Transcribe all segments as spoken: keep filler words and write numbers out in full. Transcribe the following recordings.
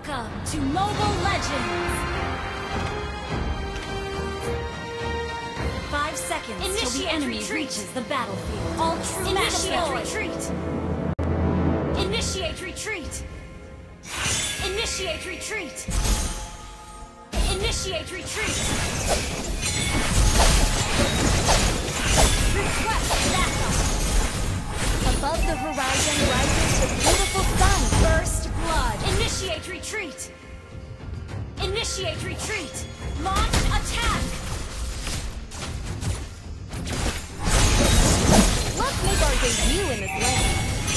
Welcome to Mobile Legends! Five seconds Initiate till the enemy retreat. reaches the battlefield. All true Initiate retreat! Initiate retreat! Initiate retreat! Initiate retreat! Request backup! Above the horizon rises the beautiful sun. First blood! Initiate retreat! Initiate retreat! Launch attack! Let's make our debut in this land.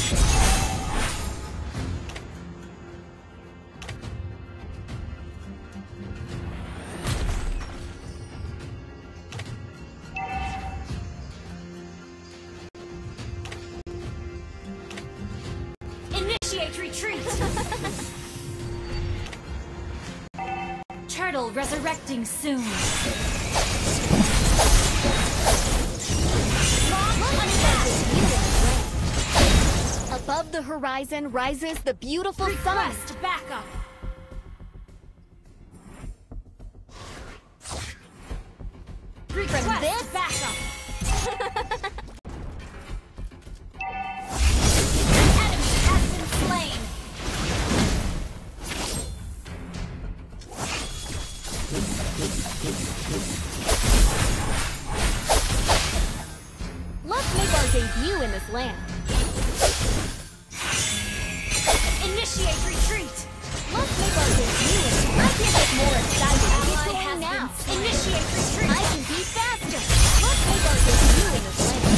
Initiate retreat! Turtle resurrecting soon. Above the horizon rises the beautiful sun. Request backup! Request From this backup! Slain. Let's make our debut in this land. Initiate retreat. Let's make our debut in this land. I can't get more excited. Get Ally going has now. been slain. Initiate retreat. I can be faster. Let's make our debut in this land.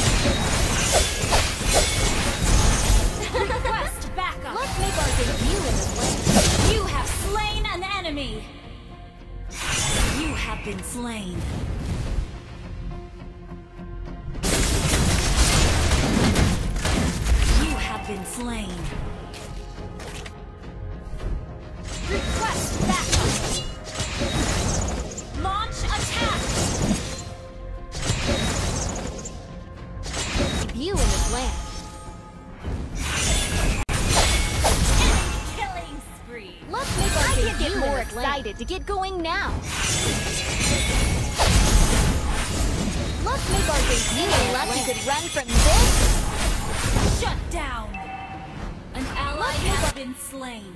Request backup. Let's make our debut in this land. You have slain an enemy. You have been slain. You have been slain. Request backup. Launch attack. Debut in this land. Killing spree. Let's make our I debut can't get in this more land. excited to get going now. Let's make our debut in this land. You could run from this. Shut down. An ally has been slain.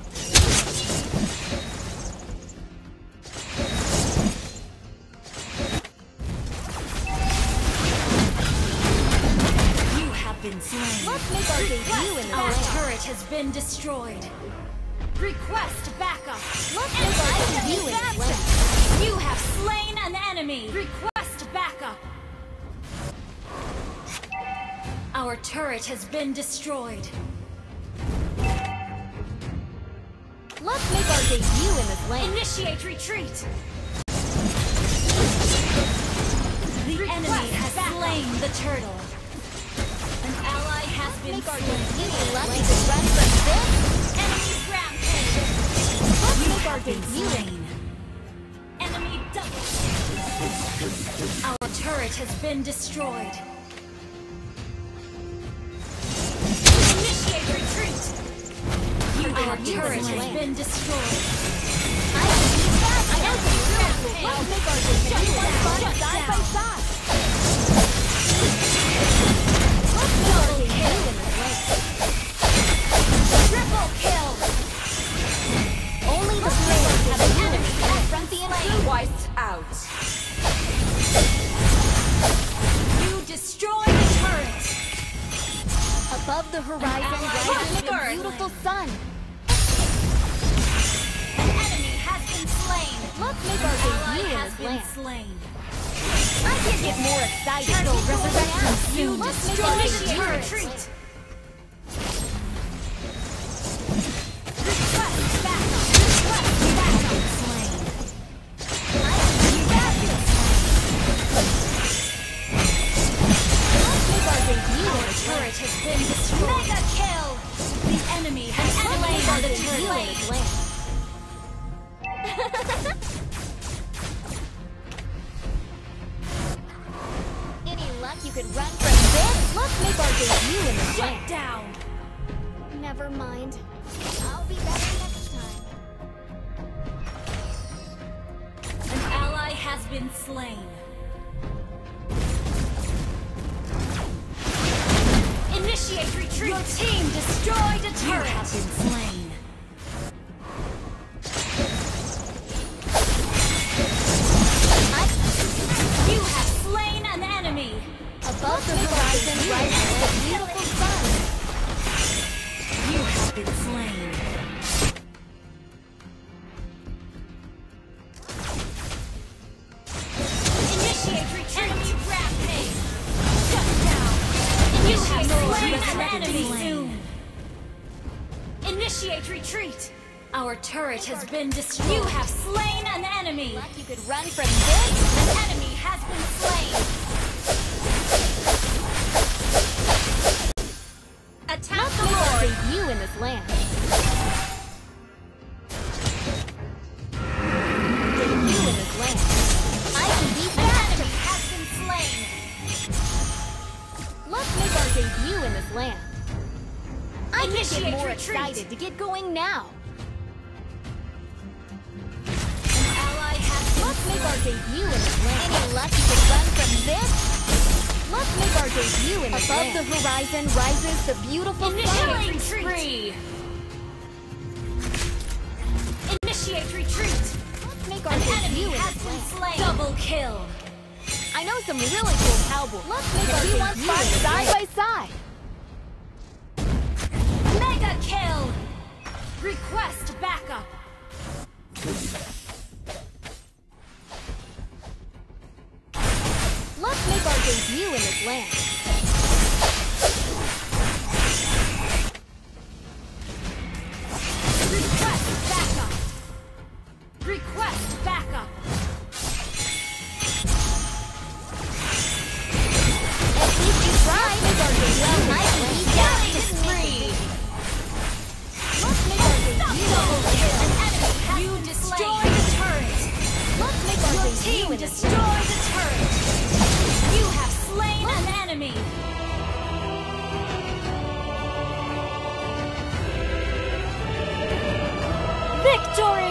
You have been slain. Let's make our debut in this Our land. turret has been destroyed. Request backup. Let's make our debut in this land. You have slain an enemy. Request backup. Our turret has been destroyed. Let's make our debut in this land. Initiate retreat. The Request enemy has backup. slain the turtle. An ally has been Make our slain. debut. Lucky to run from this. Enemy rampage. Let's You make our have been debut in. slain. Enemy double. Our turret has been destroyed. Initiate retreat. You Our have been turret Turret has has slain. been destroyed. I can be fast. I know Enemy the rampage. Let's make our debut in Shut this down. land. Shut Side by down. side. Let's make our debut in this land. Triple kill. Only the brave have an enemy has confront the been intruder. Wiped out. You destroy the turret. Above the horizon ally rises has the been beautiful sun. An enemy has been slain. Let's make our Ally debut in has this been land. slain. I can't get more excited. Turtle Get going resurrecting now. soon. Let's make Destroy our the debut in turret. this land. Retreat. Request backup. Request backup. Slain. I can be faster. Let's make our debut in Our this turret land. has been destroyed. Mega kill. The enemy has Let's slain make our the debut in turtle. this land. Any luck you could run from this? Let's make our debut in this Shut land. down. Never mind. I'll be better next time. been slain. Initiate retreat! Your team destroyed a turret! You have been slain. You have slain an enemy! Above the horizon rises the beautiful sun. You have been slain. Initiate retreat! Enemy rampage! Shut down! You have slain an enemy soon! Initiate retreat! Our turret has been destroyed. You have slain an enemy! Luck you could run from this. An enemy has been slain! Attack the Lord! Debut in this land. Debut in this land. I can beat An that. enemy has been slain! Let's make our debut in this land. I can Initiate get more retreat. excited to get going now. An ally has been Let's make our slain. debut in this land. Any luck you could run from this? Let's make our debut in this Above land. the horizon rises the beautiful Initiate sun. retreat! Initiate retreat! Let's make our An debut enemy in has this been land. slain! Double kill! I know some really cool cowboys. Let's make If our you want debut fight in this side land. by side. Mega kill! Request backup! Let's make our debut in this land. Request backup! Request backup! At least you tried. Let's make our debut in this land. Killing spree! Let's make our debut in Double this kill! land. An enemy has you been destroy slain. the turret! Let's make our Your debut team in this destroy land. the turret! You have slain an enemy! Victory!